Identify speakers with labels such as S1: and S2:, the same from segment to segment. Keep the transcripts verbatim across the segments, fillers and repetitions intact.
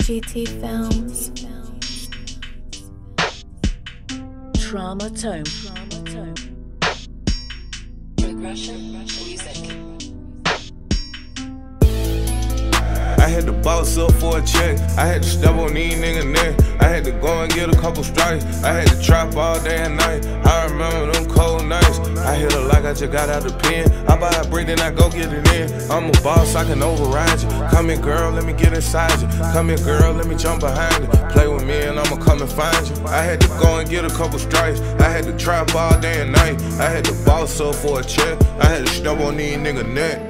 S1: G T Films.
S2: Trauma Tone. Progression music.
S3: I had to boss up for a check. I had to step on these niggas' neck. I had to go and get a couple strikes. I had to trap all day and night. I remember them cold nights. I hit her like I just got out the pen. I buy a brick, then I go get it in. I'm a boss, I can override you. Come here, girl, let me get inside you. Come here, girl, let me jump behind you. Play with me and I'ma come and find you. I had to go and get a couple strikes. I had to trap all day and night. I had to boss up for a check. I had to step on these niggas' neck.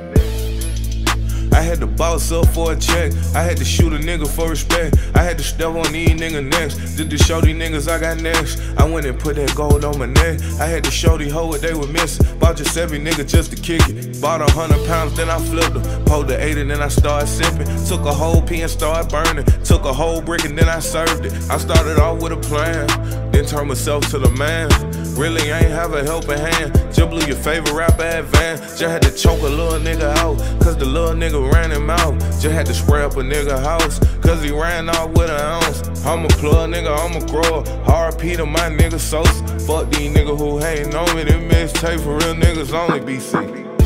S3: I had to boss up for a check. I had to shoot a nigga for respect. I had to step on these niggas next. Did to show these niggas I got next. I went and put that gold on my neck. I had to show these hoes what they were missing. Bought just every nigga just to kick it. Bought a hundred pounds, then I flipped them. Pulled the eight and then I started sipping. Took a whole pea and started burning. Took a whole brick and then I served it. I started off with a plan, then turned myself to the man. Really ain't have a helping hand. Just blew your favorite rapper at Van. Just had to choke a little nigga out, cause the little nigga ran him out. Just had to spray up a nigga house, cause he ran off with an ounce. I'm a plug nigga, I'm a grower. R P to my nigga Sosa. Fuck these niggas who hatin' on me. This mixtape for real niggas only, B C.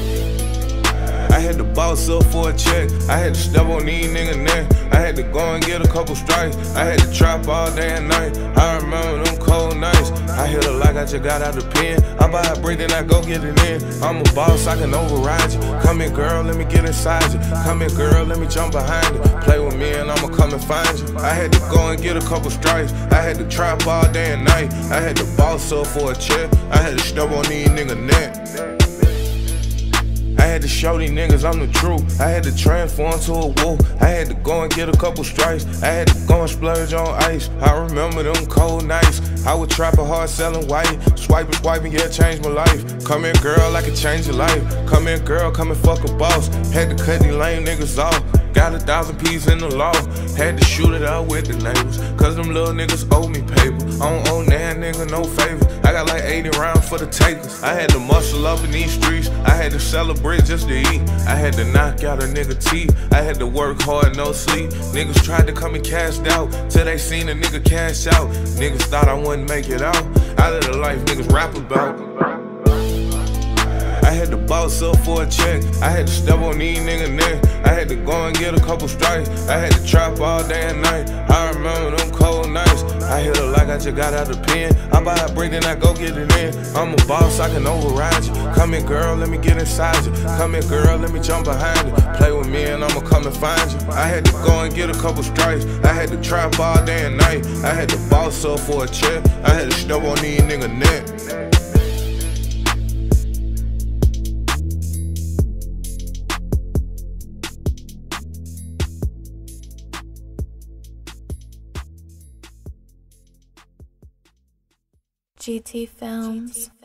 S3: I had to boss up for a check. I had to step on these niggas' neck. I had to go and get a couple strikes. I had to trap all day and night. I remember them cold nights. I hit her like I just got out the pen. I buy a brick, then I go get it in. I'm a boss, I can override you. Come here, girl, let me get inside you. Come here, girl, let me jump behind you. Play with me and I'ma come and find you. I had to go and get a couple strikes. I had to trap all day and night. I had to boss up for a check. I had to step on these niggas' neck. I had to show these niggas I'm the truth. I had to transform to a wolf. I had to go and get a couple strikes. I had to go and splurge on ice. I remember them cold nights. I would trap a hard selling white. Swiping, swiping, yeah, changed my life. Come here, girl, I can change your life. Come here, girl, come and fuck a boss. Had to cut these lame niggas off. Got a thousand pieces in the law. Had to shoot it out with the neighbors, cause them little niggas owe me paper. I don't owe that nigga no favor. I got like eighty rounds for the takers. I had to muscle up in these streets. I had to celebrate just to eat. I had to knock out a nigga teeth. I had to work hard, no sleep. Niggas tried to come and cash out, till they seen a nigga cash out. Niggas thought I wouldn't make it out. Out of the life niggas rap about. I had to boss up for a check. I had to step on these niggas' neck. I had to go and get a couple strikes. I had to trap all day and night. I remember them cold nights. I hit her like I just got out the pen. I buy a brick, then I go get it in. I'm a boss, I can override you. Come here, girl, let me get inside you. Come here, girl, let me jump behind you. Play with me and I'ma come and find you. I had to go and get a couple strikes. I had to trap all day and night. I had to boss up for a check. I had to step on these niggas' neck.
S1: G T Films.